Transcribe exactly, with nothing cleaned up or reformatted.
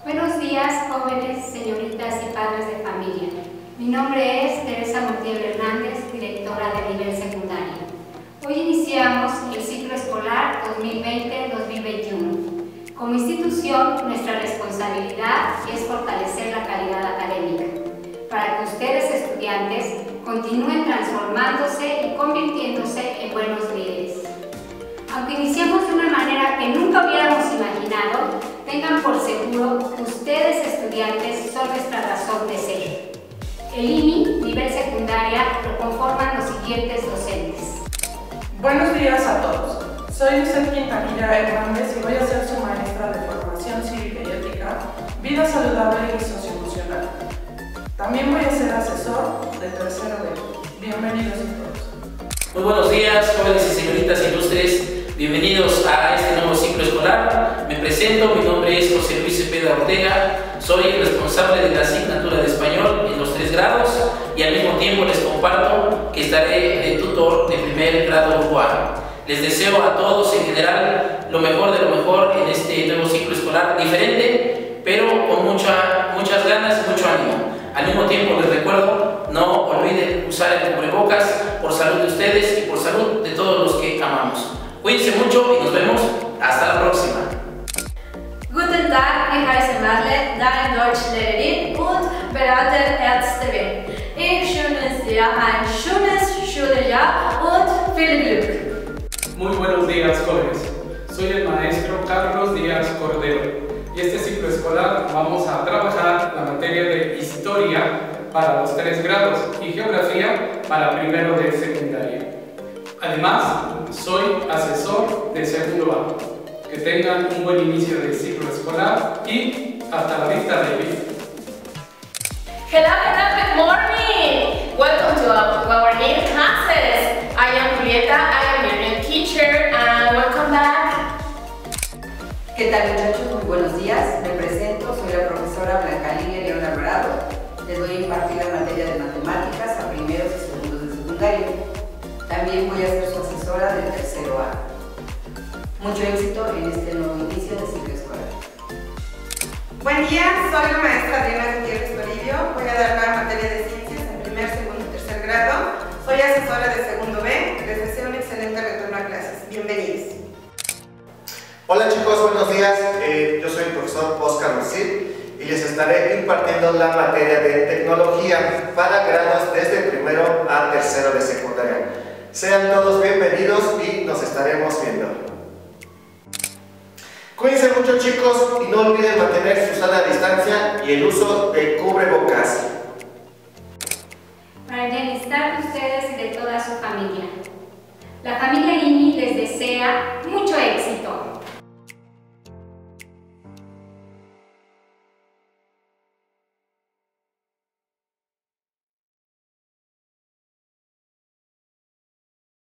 Buenos días, jóvenes, señoritas y padres de familia. Mi nombre es Teresa Montiel Hernández, directora de nivel secundario. Hoy iniciamos el ciclo escolar dos mil veinte dos mil veintiuno. Como institución, nuestra responsabilidad es fortalecer la calidad académica, para que ustedes, estudiantes, continúen transformándose y convirtiéndose en buenos líderes. Aunque iniciamos de una manera que nunca hubiéramos imaginado, tengan por seguro que ustedes, estudiantes, son nuestra razón de ser. El I M I, nivel secundaria, lo conforman los siguientes docentes. Buenos días a todos. Soy Lizeth Quintanilla Hernández y voy a ser su maestra de formación cívica y ética, vida saludable y socioemocional. También voy a ser asesor de tercero B. Bienvenidos a todos. Muy buenos días, jóvenes y señoritas ilustres. Bienvenidos a este nuevo ciclo escolar. Me presento, mi nombre es José Luis Cepeda Ortega, soy el responsable de la asignatura de español en los tres grados y al mismo tiempo les comparto que estaré de tutor de primer grado U A. Les deseo a todos en general lo mejor de lo mejor en este nuevo ciclo escolar diferente, pero con mucha, muchas ganas y mucho ánimo. Al mismo tiempo les recuerdo, no olviden usar el cubrebocas por salud de ustedes y por salud de todos los que amamos. Cuídense mucho y nos vemos hasta la próxima. Guten Tag, ich heiße Marle, deine Deutschlehrerin und Beraterärztin. Ich wünsche dir ein schönes Schuljahr und viel Glück. Muy buenos días, jóvenes. Soy el maestro Carlos Díaz Cordero y este ciclo escolar vamos a trabajar la materia de Historia para los tres grados y Geografía para primero de secundaria. Además, soy asesor de segundo A. Que tengan un buen inicio del ciclo escolar y hasta la vista, baby. Hello, hello, good morning! Welcome to our, our new classes. I am Julieta, I am your new teacher, and welcome back. ¿Qué tal, muchachos? Muy buenos días. Me presento, soy la profesora Blanca Lilia León Alvarado. Les voy a impartir la materia de matemáticas a primeros y segundos de secundaria. También voy a ser su asesora del tercero A. Mucho éxito en este nuevo inicio de ciclo escolar. Buen día, soy la maestra Adriana Gutiérrez Toribio. Voy a dar la materia de ciencias en primer, segundo y tercer grado. Soy asesora de segundo B. Les deseo un excelente retorno a clases. Bienvenidos. Hola chicos, buenos días. Eh, yo soy el profesor Oscar Lucid y les estaré impartiendo la materia de tecnología para grados desde primero a tercero de secundaria. Sean todos bienvenidos y nos estaremos viendo. Cuídense mucho, chicos, y no olviden mantener su sana distancia y el uso de cubrebocas. Para el bienestar de ustedes y de toda su familia. La familia I M I les desea